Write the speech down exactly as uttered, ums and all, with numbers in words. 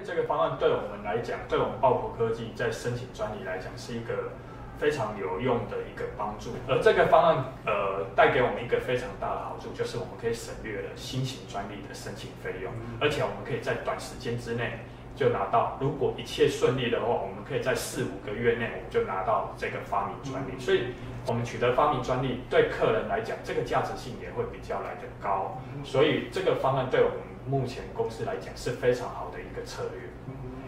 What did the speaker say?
这个方案对我们来讲，对我们爆普科技在申请专利来讲是一个非常有用的一个帮助。而这个方案呃带给我们一个非常大的好处，就是我们可以省略了新型专利的申请费用，而且我们可以在短时间之内就拿到。如果一切顺利的话，我们可以在四五个月内我们就拿到这个发明专利。所以，我们取得发明专利对客人来讲，这个价值性也会比较来得高。所以，这个方案对我们目前公司来讲是非常好的一个策略。